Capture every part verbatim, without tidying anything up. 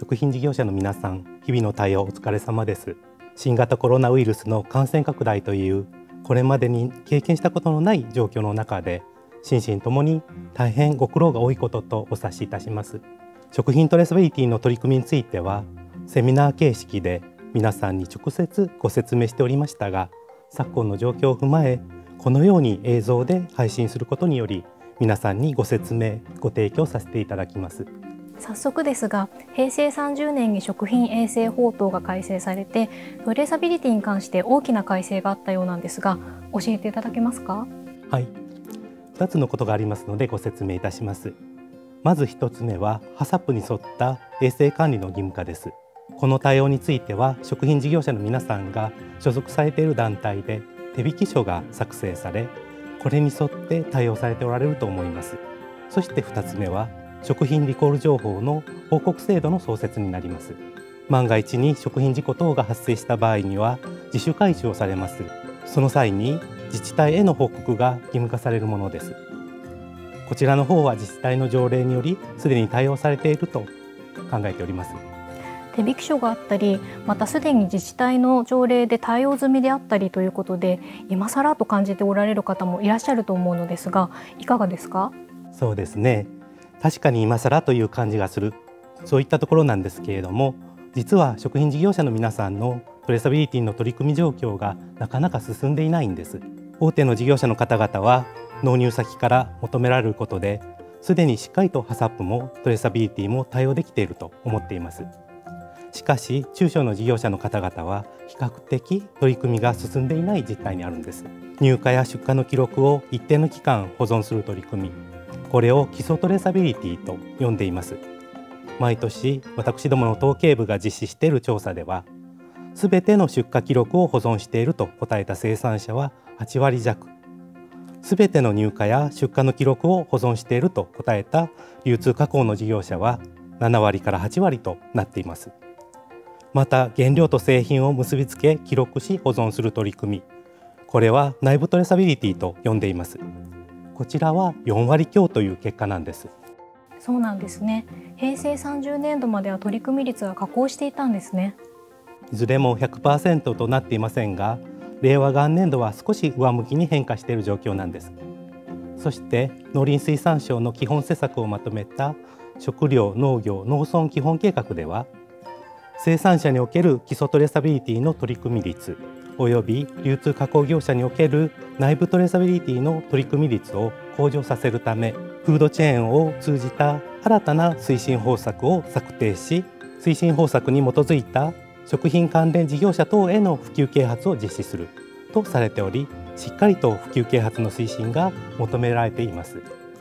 食品事業者の皆さん、日々の対応お疲れ様です。新型コロナウイルスの感染拡大というこれまでに経験したことのない状況の中で、心身ともに大変ご苦労が多いこととお察しいたします。食品トレーサビリティの取り組みについてはセミナー形式で皆さんに直接ご説明しておりましたが、昨今の状況を踏まえこのように映像で配信することにより皆さんにご説明ご提供させていただきます。 早速ですが、平成さんじゅうねんに食品衛生法等が改正されて、トレーサビリティに関して大きな改正があったようなんですが、教えていただけますか？ はい、ふたつのことがありますのでご説明いたします。まずひとつめはハサップに沿った衛生管理の義務化です。この対応については食品事業者の皆さんが所属されている団体で手引書が作成され、これに沿って対応されておられると思います。そしてふたつめは食品リコール情報の報告制度の創設になります。万が一に食品事故等が発生した場合には自主回収をされます。その際に自治体への報告が義務化されるものです。こちらの方は自治体の条例によりすでに対応されていると考えております。 手引書があったり、またすでに自治体の条例で対応済みであったりということで、今更と感じておられる方もいらっしゃると思うのですが、いかがですか？ そうですね、確かに今更という感じがする、そういったところなんですけれども、実は食品事業者の皆さんのトレーサビリティの取り組み状況がなかなか進んでいないんです。大手の事業者の方々は納入先から求められることですでにしっかりとハサップもトレーサビリティも対応できていると思っています。しかし中小の事業者の方々は比較的取り組みが進んでいない実態にあるんです。入荷や出荷の記録を一定の期間保存する取り組み、これを基礎トレーサビリティと呼んでいます。毎年私どもの統計部が実施している調査では、すべての出荷記録を保存していると答えた生産者ははちわり弱、すべての入荷や出荷の記録を保存していると答えた流通加工の事業者はななわりからはちわりとなっています。また原料と製品を結びつけ記録し保存する取り組み、これは内部トレーサビリティと呼んでいます。こちらはよんわり強という結果なんです。 そうなんですね。平成さんじゅうねんどまでは取り組み率が下降していたんですね。 いずれも ひゃくパーセント となっていませんが、令和元年度は少し上向きに変化している状況なんです。そして農林水産省の基本施策をまとめた食料農業農村基本計画では、生産者における基礎トレーサビリティの取り組み率および流通加工業者における内部トレーサビリティの取り組み率を向上させるため、フードチェーンを通じた新たな推進方策を策定し、推進方策に基づいた食品関連事業者等への普及啓発を実施するとされており、しっかりと普及啓発の推進が求められています。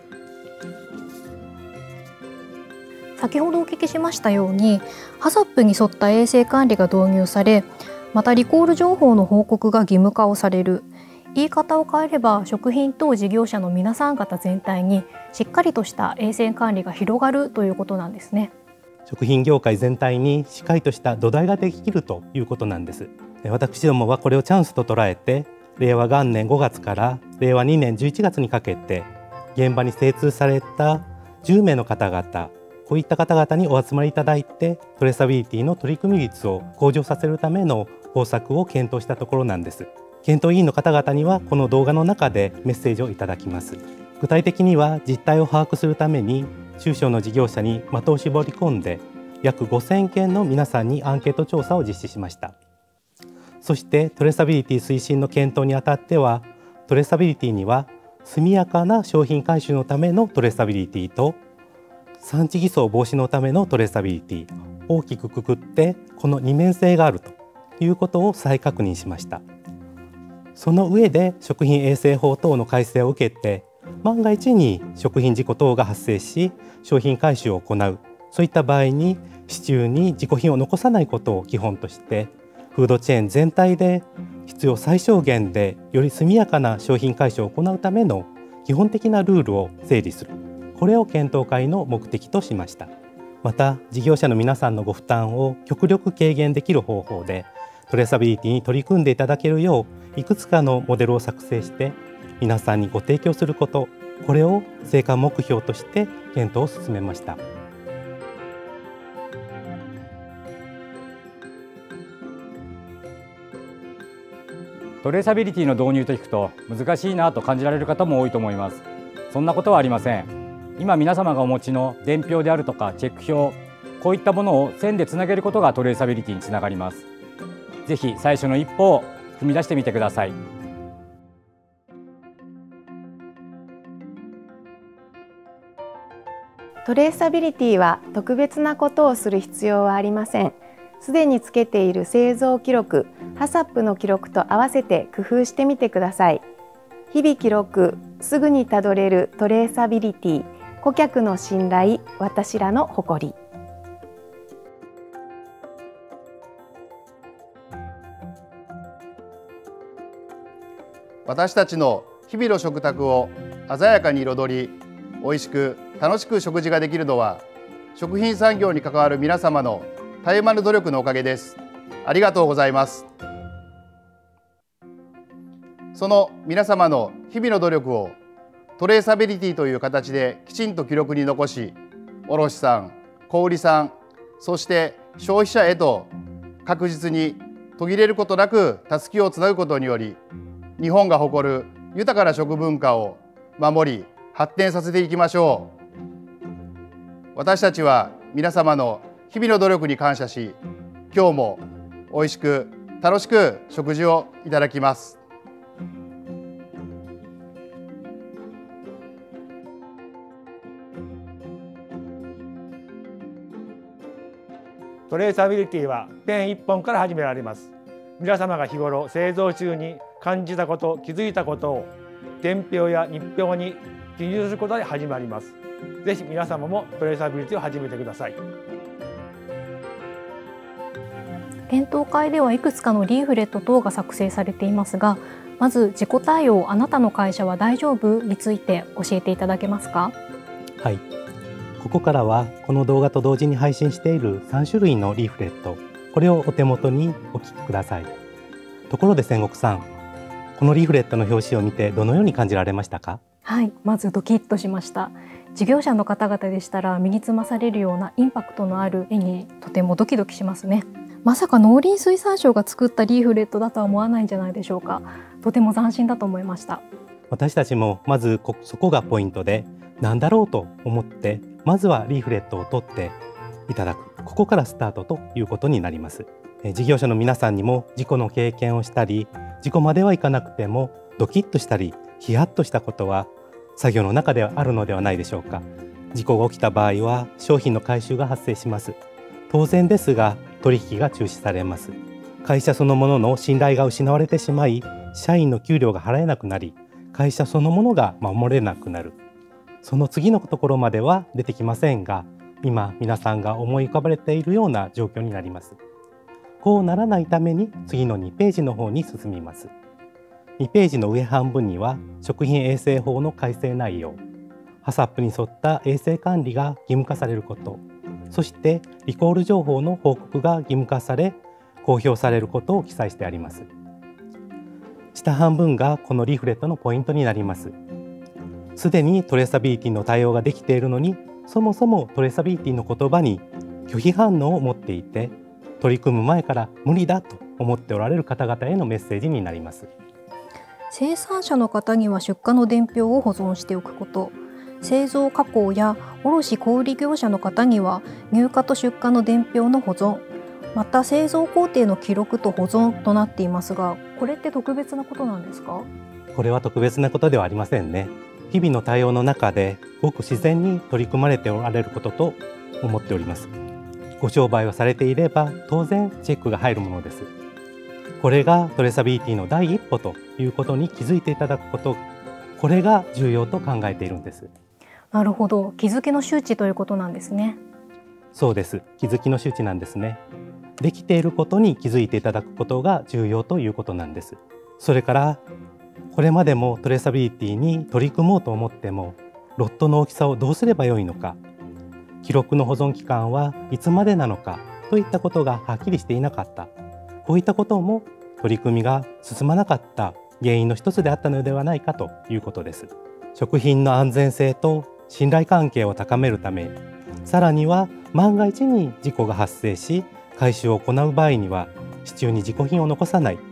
先ほどお聞きしましたように、ハサップに沿った衛生管理が導入され、またリコール情報の報告が義務化をされる。言い方を変えれば、食品等事業者の皆さん方全体にしっかりとした衛生管理が広がるということなんですね。 食品業界全体にしっかりとした土台ができるということなんです。私どもはこれをチャンスと捉えて、令和元年ごがつから令和にねんじゅういちがつにかけて現場に精通されたじゅうめいの方々、こういった方々にお集まりいただいて、トレーサビリティの取り組み率を向上させるための方策を検討したところなんです。検討委員の方々にはこの動画の中でメッセージをいただきます。具体的には実態を把握するために中小の事業者に的を絞り込んで約ごせんけんの皆さんにアンケート調査を実施しました。そしてトレーサビリティ推進の検討にあたっては、トレーサビリティには速やかな商品回収のためのトレーサビリティと産地偽装防止のためのトレーサビリティ、大きくくくってこの二面性があるということを再確認しました。その上で食品衛生法等の改正を受けて、万が一に食品事故等が発生し商品回収を行う、そういった場合に市中に事故品を残さないことを基本として、フードチェーン全体で必要最小限でより速やかな商品回収を行うための基本的なルールを整理する、これを検討会の目的としました。また事業者の皆さんのご負担を極力軽減できる方法でトレーサビリティに取り組んでいただけるよういくつかのモデルを作成して皆さんにご提供すること、これを成果目標として検討を進めました。 トレーサビリティの導入と聞くと難しいなと感じられる方も多いと思います。そんなことはありません。今皆様がお持ちの伝票であるとかチェック表、こういったものを線でつなげることがトレーサビリティにつながります。ぜひ最初の一歩を踏み出してみてください。 トレーサビリティは特別なことをする必要はありません。すでにつけている製造記録、ハサップの記録と合わせて工夫してみてください。日々記録、すぐにたどれるトレーサビリティ、顧客の信頼、私らの誇り。 私たちの日々の食卓を鮮やかに彩り、美味しく楽しく食事ができるのは、食品産業に関わる皆様の絶え間ぬ努力のおかげです。ありがとうございます。その皆様の日々の努力をトレーサビリティという形できちんと記録に残し、卸さん、小売さん、そして消費者へと確実に途切れることなくたすきをつなぐことにより、日本が誇る豊かな食文化を守り発展させていきましょう。私たちは皆様の日々の努力に感謝し、今日も美味しく楽しく食事をいただきます。 トレーサビリティはペンいっぽんから始められます。皆様が日頃製造中に感じたこと、気づいたことを伝票や日表に記入することで始まります。ぜひ皆様もトレーサビリティを始めてください。 検討会ではいくつかのリーフレット等が作成されていますが、まず自己対応あなたの会社は大丈夫について教えていただけますか？ はい、ここからはこの動画と同時に配信しているさんしゅるいのリーフレット、これをお手元にお聞きください。ところで仙石さん、このリーフレットの表紙を見てどのように感じられましたか？ はい、まずドキッとしました。事業者の方々でしたら身につまされるようなインパクトのある絵にとてもドキドキしますね。まさか農林水産省が作ったリーフレットだとは思わないんじゃないでしょうか。とても斬新だと思いました。 私たちもまずこそこがポイントで、何だろうと思ってまずはリーフレットを取っていただく、ここからスタートということになります。え事業者の皆さんにも事故の経験をしたり、事故まではいかなくてもドキッとしたりヒヤッとしたことは作業の中ではあるのではないでしょうか。事故が起きた場合は商品の回収が発生します。当然ですが取引が中止されます。会社そのものの信頼が失われてしまい、社員の給料が払えなくなり、会社そのものが守れなくなる。その次のところまでは出てきませんが、今皆さんが思い浮かばれているような状況になります。こうならないために次のにページの方に進みます。にページの上半分には食品衛生法の改正内容、ハサップに沿った衛生管理が義務化されること、そしてリコール情報の報告が義務化され公表されることを記載してあります。下半分がこのリーフレットのポイントになります。すでにトレーサビリティの対応ができているのに、そもそもトレーサビリティの言葉に拒否反応を持っていて、取り組む前から無理だと思っておられる方々へのメッセージになります。 生産者の方には出荷の伝票を保存しておくこと、製造加工や卸小売業者の方には入荷と出荷の伝票の保存、また製造工程の記録と保存となっていますが、これって特別なことなんですか？ これは特別なことではありませんね。日々の対応の中でごく自然に取り組まれておられることと思っております。ご商売をされていれば当然チェックが入るものです。これがトレーサビリティの第一歩ということに気づいていただくこと、これが重要と考えているんです。 なるほど、気づきの周知ということなんですね。 そうです。気づきの周知なんですね。できていることに気づいていただくことが重要ということなんです。それからこれまでもトレーサビリティに取り組もうと思っても、ロットの大きさをどうすればよいのか、記録の保存期間はいつまでなのかといったことがはっきりしていなかった。こういったことも取り組みが進まなかった原因の一つであったのではないかということです。食品の安全性と信頼関係を高めるため、さらには万が一に事故が発生し回収を行う場合には支柱に事故品を残さない、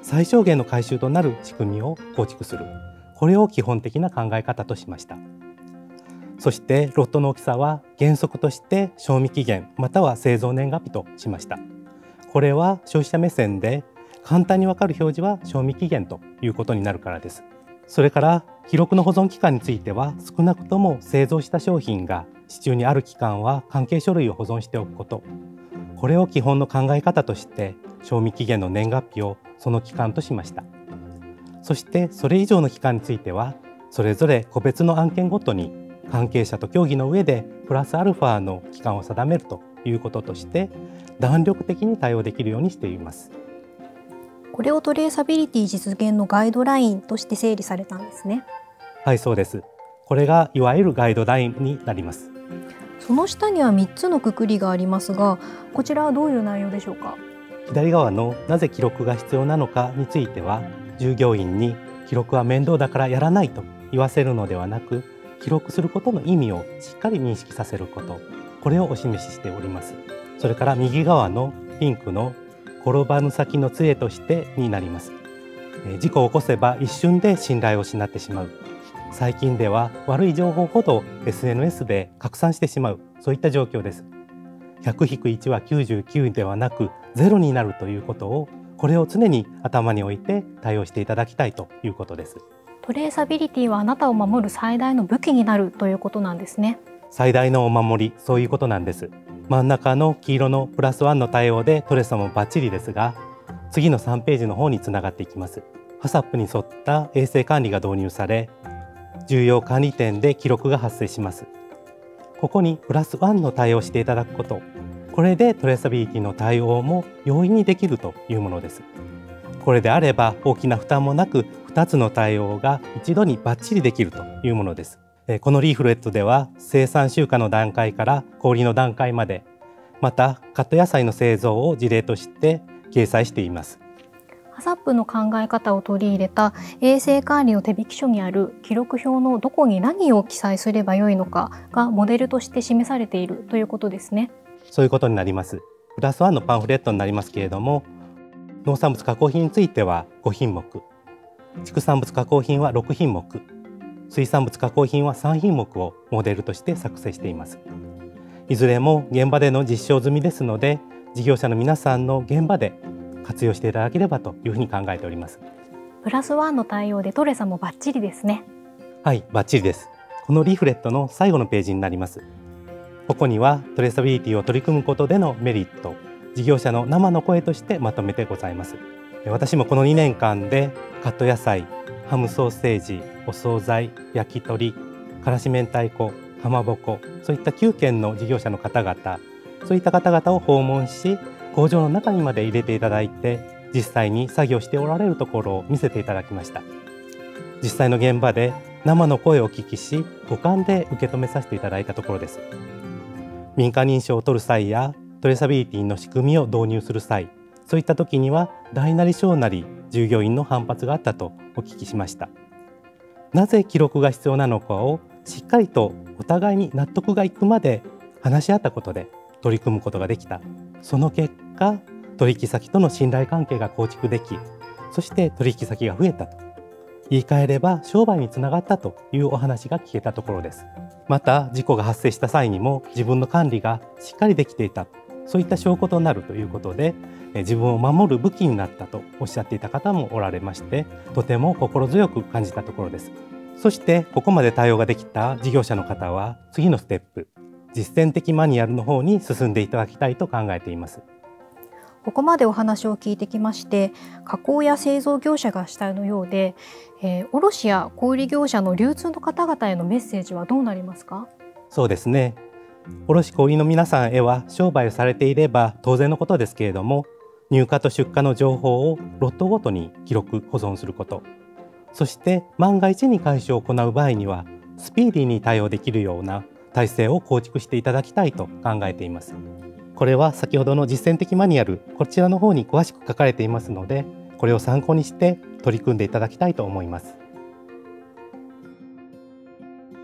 最小限の回収となる仕組みを構築する、これを基本的な考え方としました。そしてロットの大きさは原則として賞味期限または製造年月日としました。これは消費者目線で簡単にわかる表示は賞味期限ということになるからです。それから記録の保存期間については、少なくとも製造した商品が地中にある期間は関係書類を保存しておくこと、これを基本の考え方として賞味期限の年月日をその期間としました。そしてそれ以上の期間については、それぞれ個別の案件ごとに関係者と協議の上でプラスアルファの期間を定めるということとして弾力的に対応できるようにしています。 これをトレーサビリティ実現のガイドラインとして整理されたんですね。 はい、そうです。これがいわゆるガイドラインになります。 その下にはみっつのくくりがありますが、こちらはどういう内容でしょうか。 左側のなぜ記録が必要なのかについては、従業員に記録は面倒だからやらないと言わせるのではなく、記録することの意味をしっかり認識させること、これをお示ししております。それから右側のピンクの転ばぬ先の杖としてになります。事故を起こせば一瞬で信頼を失ってしまう。最近では悪い情報ほど エスエヌエス で拡散してしまう、そういった状況です。ひゃくひくいちはきゅうじゅうきゅうではなくゼロになるということを、これを常に頭に置いて対応していただきたいということです。 トレーサビリティはあなたを守る最大の武器になるということなんですね。 最大のお守り、そういうことなんです。真ん中の黄色のプラスワンの対応でトレサもバッチリですが、次のさんページの方につながっていきます。ハサップに沿った衛生管理が導入され、重要管理点で記録が発生します。ここにプラスワンの対応をしていただくこと、これでトレーサビリティの対応も容易にできるというものです。これであれば大きな負担もなくふたつの対応が一度にバッチリできるというものです。このリーフレットでは生産集荷の段階から小売の段階まで、またカット野菜の製造を事例として掲載しています。 ハサップの考え方を取り入れた衛生管理の手引き書にある記録表のどこに何を記載すればよいのかがモデルとして示されているということですね。 そういうことになります。プラスワンのパンフレットになりますけれども、農産物加工品についてはごひんもく、畜産物加工品はろくひんもく、水産物加工品はさんひんもくをモデルとして作成しています。いずれも現場での実証済みですので、事業者の皆さんの現場で活用していただければというふうに考えております。 プラスワンの対応でトレサもバッチリですね。 はい、バッチリです。このリーフレットの最後のページになります。ここにはトレーサビリティを取り組むことでのメリット、事業者の生の声としてまとめてございます。私もこのにねんかんでカット野菜、ハムソーセージ、お惣菜、焼き鳥、からし明太子、かまぼこ、そういったきゅうけんの事業者の方々、そういった方々を訪問し、工場の中にまで入れていただいて、実際に作業しておられるところを見せていただきました。実際の現場で生の声をお聞きし、五感で受け止めさせていただいたところです。民間認証を取る際やトレーサビリティの仕組みを導入する際、そういった時には大なり小なり従業員の反発があったとお聞きしました。なぜ記録が必要なのかをしっかりとお互いに納得がいくまで話し合ったことで取り組むことができた。その結果、取引先との信頼関係が構築でき、そして取引先が増えたと。言い換えれば商売につながったというお話が聞けたところです。また事故が発生した際にも自分の管理がしっかりできていた、そういった証拠となるということで、自分を守る武器になったとおっしゃっていた方もおられまして、とても心強く感じたところです。そしてここまで対応ができた事業者の方は次のステップ、実践的マニュアルの方に進んでいただきたいと考えています。 ここまでお話を聞いてきまして、加工や製造業者が主体のようで、えー、卸や小売業者の流通の方々へのメッセージはどうなりますか？ そうですね。卸小売の皆さんへは商売をされていれば当然のことですけれども、入荷と出荷の情報をロットごとに記録保存すること、そして万が一に回収を行う場合にはスピーディーに対応できるような体制を構築していただきたいと考えています。これは先ほどの実践的マニュアル、こちらの方に詳しく書かれていますので、これを参考にして取り組んでいただきたいと思います。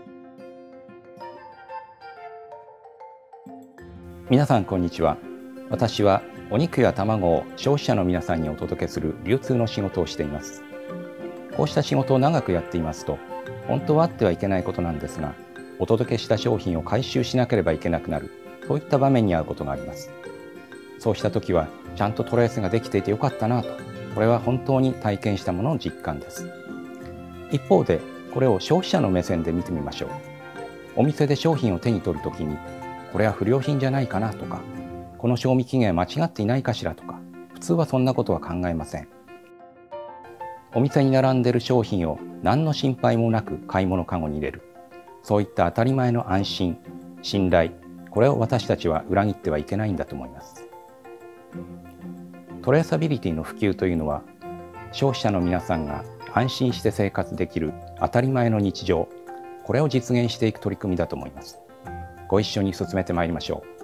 皆さんこんにちは。 私はお肉や卵を消費者の皆さんにお届けする流通の仕事をしています。こうした仕事を長くやっていますと、本当はあってはいけないことなんですが、お届けした商品を回収しなければいけなくなる、そういった場面に遭うことがあります。そうした時は、ちゃんとトレースができていてよかったなと、これは本当に体験したものの実感です。一方で、これを消費者の目線で見てみましょう。お店で商品を手に取るときに、これは不良品じゃないかなとか、この賞味期限は間違っていないかしらとか、普通はそんなことは考えません。お店に並んでいる商品を何の心配もなく買い物かごに入れる。そういった当たり前の安心、信頼、これを私たちは裏切ってはいけないんだと思います。トレーサビリティの普及というのは、消費者の皆さんが安心して生活できる当たり前の日常、これを実現していく取り組みだと思います。ご一緒に進めてまいりましょ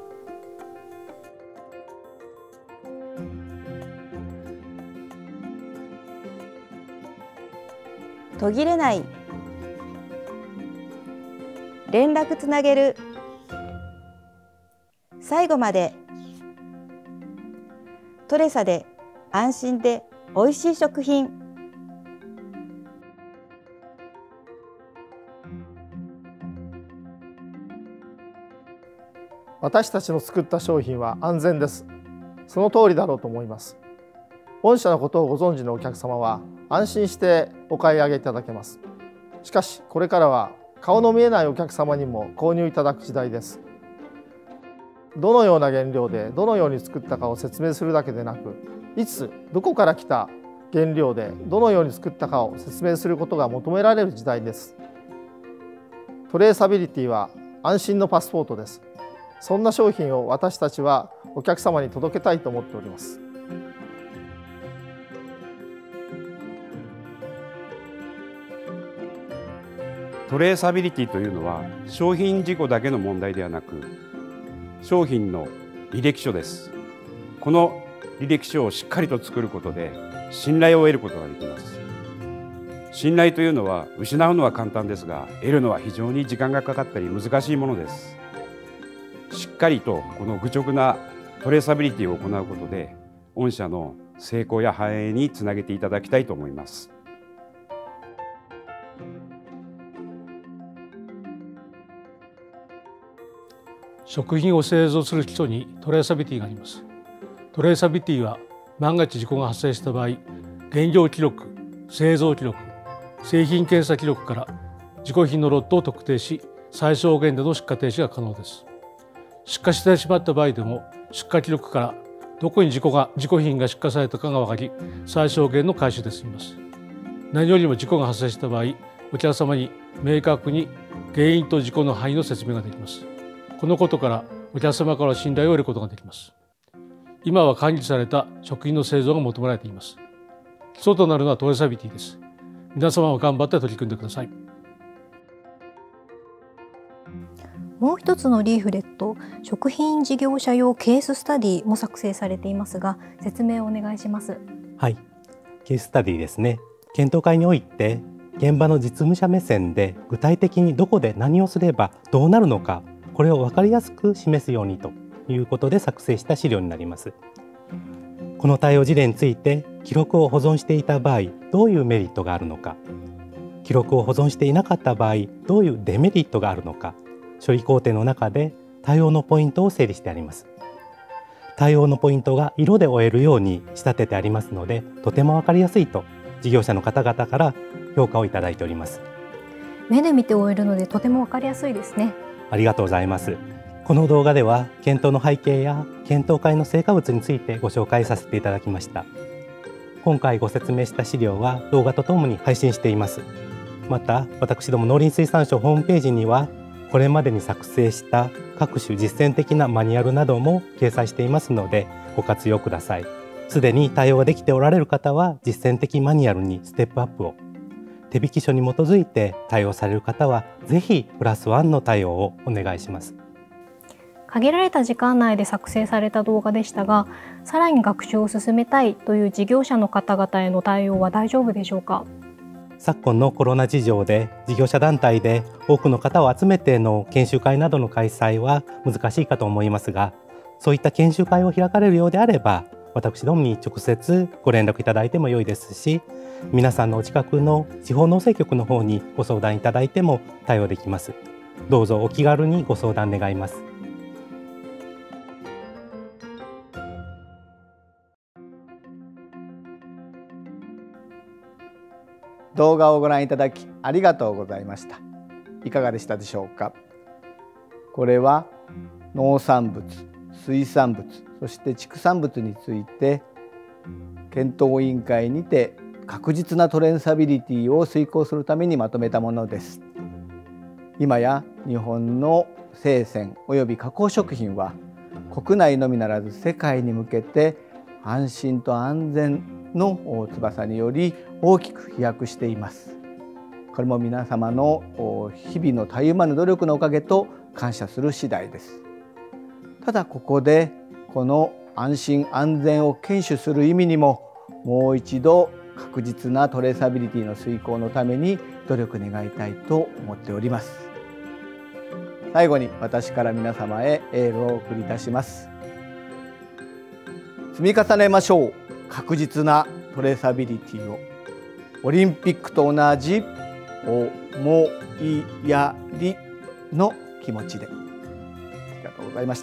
う。途切れない、連絡つなげる、最後までトレサで安心でおいしい食品。 私たちの作った商品は安全です。その通りだろうと思います。御社のことをご存知のお客様は安心してお買い上げいただけます。しかしこれからは顔の見えないお客様にも購入いただく時代です。どのような原料でどのように作ったかを説明するだけでなく、いつどこから来た原料でどのように作ったかを説明することが求められる時代です。トレーサビリティは安心のパスポートです。そんな商品を私たちはお客様に届けたいと思っております。 トレーサビリティというのは商品事故だけの問題ではなく、商品の履歴書です。この履歴書をしっかりと作ることで信頼を得ることができます。信頼というのは失うのは簡単ですが、得るのは非常に時間がかかったり難しいものです。しっかりとこの愚直なトレーサビリティを行うことで、御社の成功や繁栄につなげていただきたいと思います。 食品を製造する基礎にトレーサビリティがあります。トレーサビリティは万が一事故が発生した場合、原料記録、製造記録、製品検査記録から事故品のロットを特定し、最小限での出荷停止が可能です。出荷してしまった場合でも、出荷記録からどこに事故が事故品が出荷されたかが分かり、最小限の回収で済みます。何よりも事故が発生した場合、お客様に明確に原因と事故の範囲の説明ができます。このことからお客様から信頼を得ることができます。今は管理された食品の製造が求められています。基礎となるのはトレーサビリティです。皆様も頑張って取り組んでください。 もう一つのリーフレット、食品事業者用ケーススタディも作成されていますが、説明をお願いします。 はい、ケーススタディですね。検討会において現場の実務者目線で具体的にどこで何をすればどうなるのか、これを分かりやすく示すようにということで作成した資料になります。この対応事例について記録を保存していた場合、どういうメリットがあるのか、記録を保存していなかった場合、どういうデメリットがあるのか、処理工程の中で対応のポイントを整理してあります。対応のポイントが色で追えるように仕立ててありますので、とても分かりやすいと事業者の方々から評価をいただいております。 目で見て追えるのでとても分かりやすいですね。 ありがとうございます。この動画では検討の背景や検討会の成果物についてご紹介させていただきました。今回ご説明した資料は動画とともに配信しています。また私ども農林水産省ホームページにはこれまでに作成した各種実践的なマニュアルなども掲載していますのでご活用ください。すでに対応ができておられる方は実践的マニュアルにステップアップを、手引き書に基づいて対応される方はぜひプラスワンの対応をお願いします。 限られた時間内で作成された動画でしたが、さらに学習を進めたいという事業者の方々への対応は大丈夫でしょうか。 昨今のコロナ事情で事業者団体で多くの方を集めての研修会などの開催は難しいかと思いますが、 そういった研修会を開かれるようであれば、私どもに直接ご連絡いただいても良いですし、皆さんのお近くの地方農政局の方にご相談いただいても対応できます。どうぞお気軽にご相談願います。 動画をご覧いただきありがとうございました。いかがでしたでしょうか。これは農産物、水産物、そして畜産物について検討委員会にて確実なトレーサビリティを遂行するためにまとめたものです。今や日本の生鮮および加工食品は国内のみならず世界に向けて安心と安全の翼により大きく飛躍しています。これも皆様の日々のたゆまぬ努力のおかげと感謝する次第です。ただここでこの安心安全を堅守する意味にももう一度確実なトレーサビリティの遂行のために努力願いたいと思っております。最後に私から皆様へエールをお送りいたします。積み重ねましょう。確実なトレーサビリティを。オリンピックと同じ思いやりの気持ちで。ありがとうございました。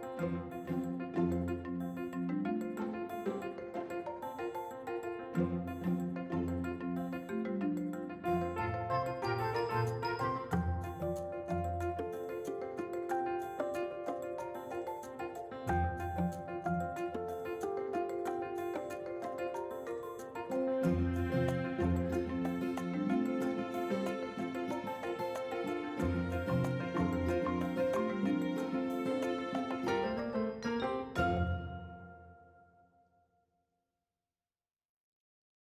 うん。